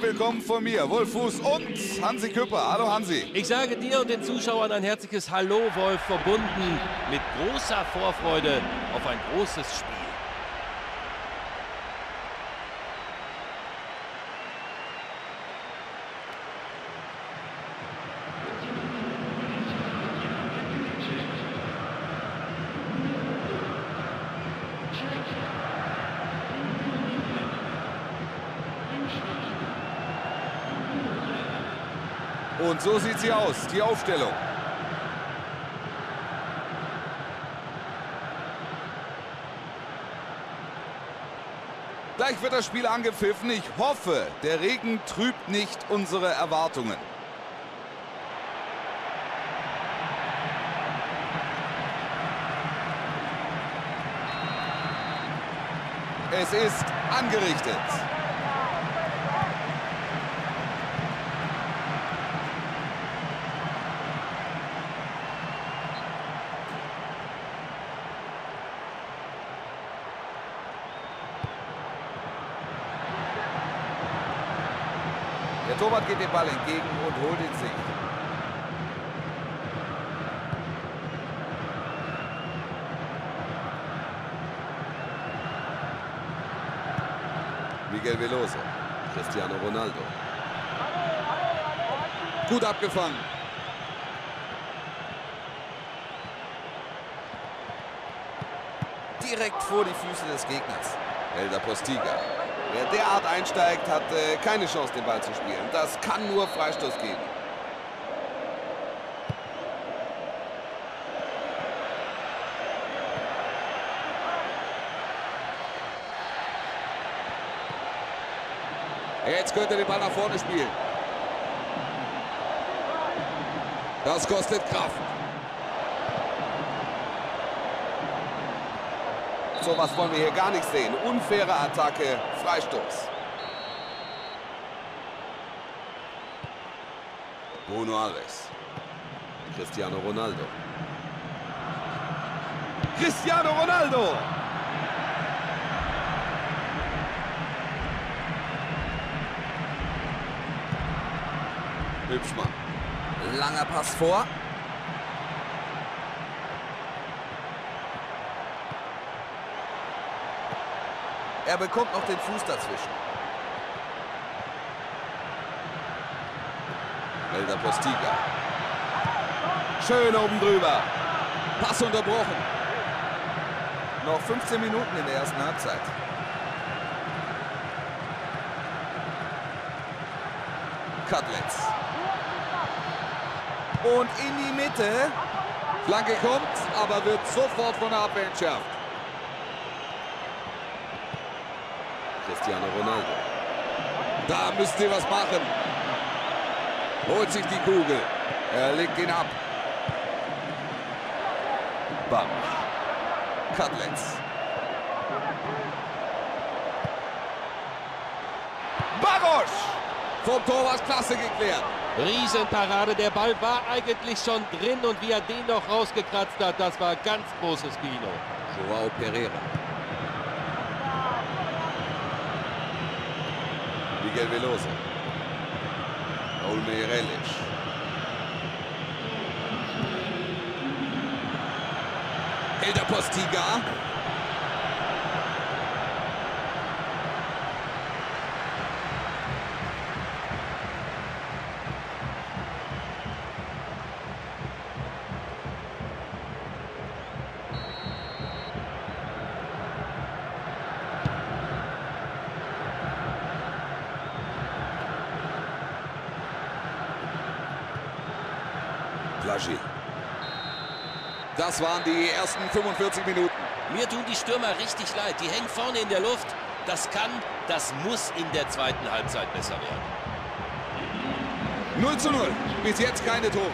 willkommen von mir, Wolf Fuß und Hansi Küpper. Hallo Hansi. Ich sage dir und den Zuschauern ein herzliches Hallo, Wolf, verbunden mit großer Vorfreude auf ein großes Spiel. Und so sieht sie aus, die Aufstellung. Gleich wird das Spiel angepfiffen. Ich hoffe, der Regen trübt nicht unsere Erwartungen. Es ist angerichtet. Der Torwart geht den Ball entgegen und holt ihn sich. Miguel Veloso. Cristiano Ronaldo. Gut abgefangen. Direkt vor die Füße des Gegners. Helder Postiga. Wer derart einsteigt, hat keine Chance, den Ball zu spielen. Das kann nur Freistoß geben. Jetzt könnte er den Ball nach vorne spielen. Das kostet Kraft. So was wollen wir hier gar nicht sehen. Unfaire Attacke, Freistoß. Bruno Alves. Cristiano Ronaldo. Cristiano Ronaldo! Hübschmann. Langer Pass vor. Er bekommt noch den Fuß dazwischen. Helder Postiga. Schön oben drüber. Pass unterbrochen. Noch 15 Minuten in der ersten Halbzeit. Cutlets. Und in die Mitte. Flanke kommt, aber wird sofort von der Abwehr entschärft. Cristiano Ronaldo. Da müsst ihr was machen. Holt sich die Kugel. Er legt ihn ab. Bam. Cutlets. Barosch! Vom Torwart klasse geklärt. Riesenparade, der Ball war eigentlich schon drin und wie er den noch rausgekratzt hat, das war ganz großes Kino. Joao Pereira. Miguel Veloso. Raúl Meireles. Helder Postiga. Das waren die ersten 45 Minuten. Mir tun die Stürmer richtig leid. Die hängen vorne in der Luft. Das kann, das muss in der zweiten Halbzeit besser werden. 0:0. Bis jetzt keine Tore.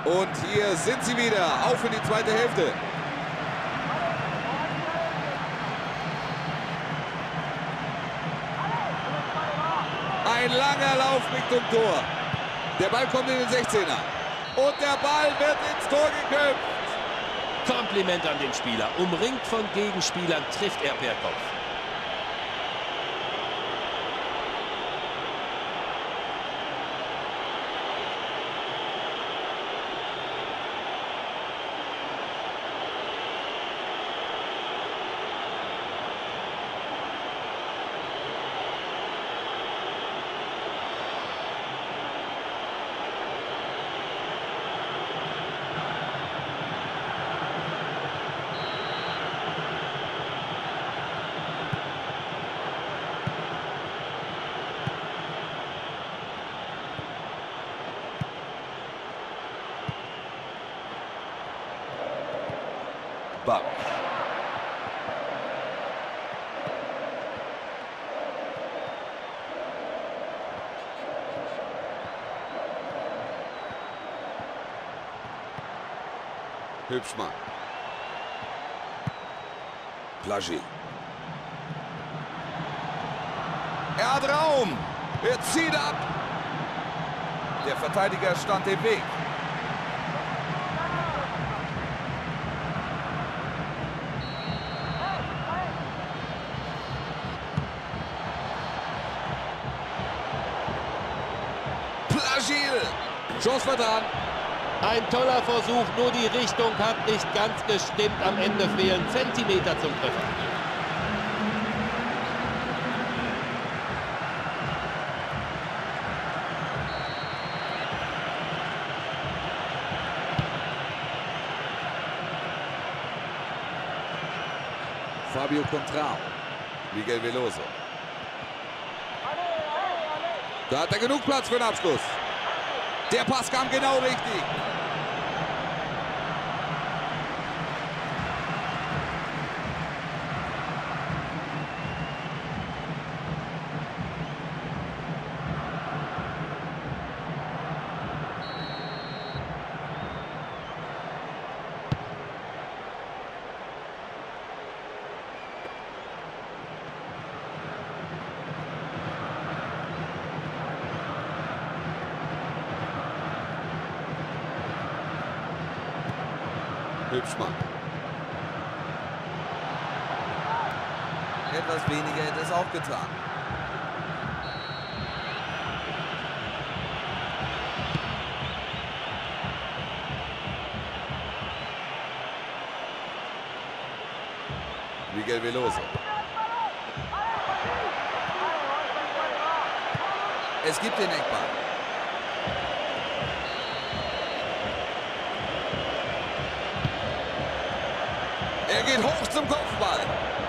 Und hier sind sie wieder. Auf in die zweite Hälfte. Ein langer Lauf Richtung Tor. Der Ball kommt in den 16er. Und der Ball wird ins Tor geköpft. Kompliment an den Spieler. Umringt von Gegenspielern trifft er per Kopf. Bak. Hübschmann. Plagier. Er hat Raum. Er zieht ab. Der Verteidiger stand im Weg. Chance vertan. Ein toller Versuch, nur die Richtung hat nicht ganz gestimmt. Am Ende fehlen Zentimeter zum Treffer. Fabio Contrao. Miguel Veloso. Da hat er genug Platz für den Abschluss. Der Pass kam genau richtig. Hübschmann. Etwas weniger hätte es auch getan. Miguel Veloso. Es gibt den Eckball. Er geht hoch zum Kopfball.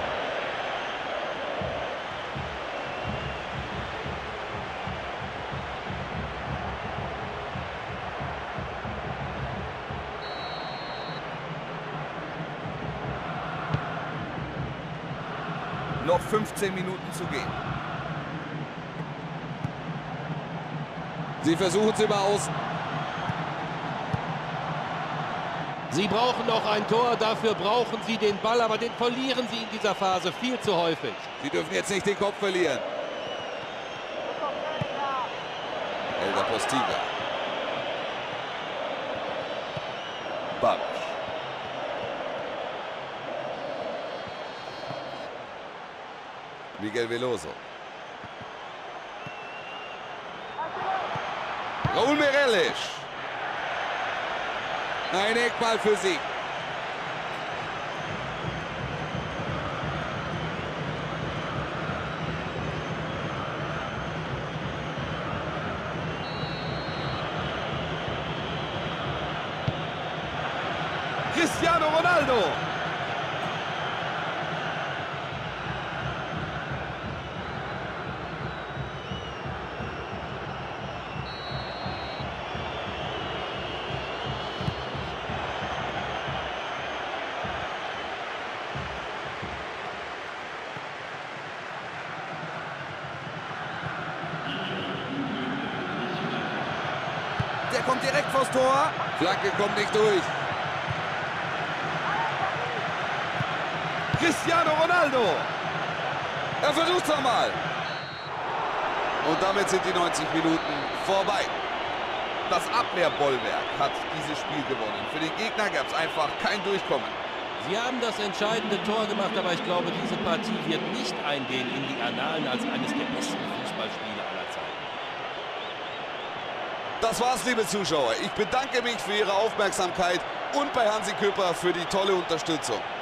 Noch 15 Minuten zu gehen. Sie versuchen es über außen. Sie brauchen noch ein Tor, dafür brauchen sie den Ball, aber den verlieren sie in dieser Phase viel zu häufig. Sie dürfen jetzt nicht den Kopf verlieren. Elder Postiga. Bak. Miguel Veloso. Raúl Meireles. Ein Eckball für sie. Cristiano Ronaldo. kommt direkt vors Tor. Flanke kommt nicht durch. Cristiano Ronaldo. Er versucht es nochmal. Und damit sind die 90 Minuten vorbei. Das Abwehrbollwerk hat dieses Spiel gewonnen. Für den Gegner gab es einfach kein Durchkommen. Sie haben das entscheidende Tor gemacht, aber ich glaube, diese Partie wird nicht eingehen in die Annalen als eines der besten Fußballspiele aller Zeiten. Das war's, liebe Zuschauer. Ich bedanke mich für Ihre Aufmerksamkeit und bei Hansi Küpper für die tolle Unterstützung.